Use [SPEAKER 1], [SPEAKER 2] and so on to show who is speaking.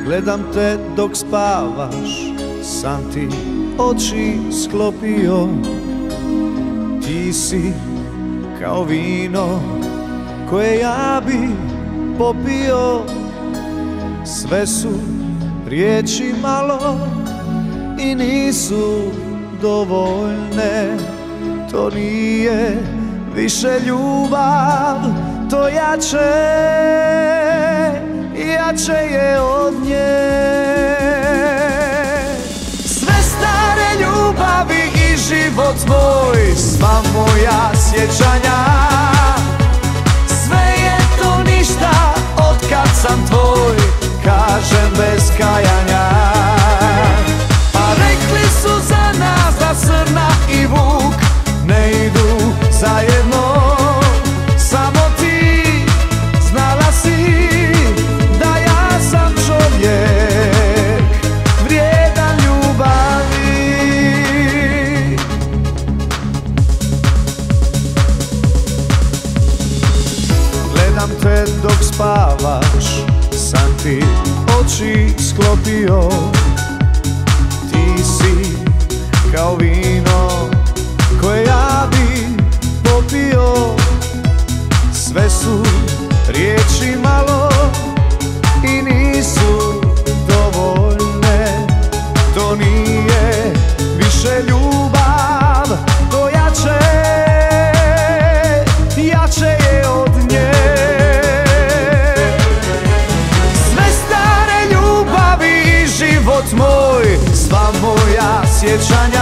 [SPEAKER 1] Gledam te dok spavaš, sam ti oči sklopio. Ti si kao vino koje ja bi popio. Sve su riječi malo i nisu dovoljne. To nije više ljubav, to jače je od nje. Sve stare ljubavi i život moj, sva moja sjećanja, sve je to ništa otkad sam tvoj, kažem bez kajanja. Pa rekli su za nas da srna i vuk ne idu zajedno. Samo ti znala si da ja sam čovjek vrijedan ljubavi. Gledam te dok spavaš, sam ti oči sklopio. Ti si kao vino koje ja bi popio. Sve su riječi malo i nisu dovoljne. To nije više ljubav, to jače je od nje. Sve stare ljubavi i život moj, sva moja sjećanja,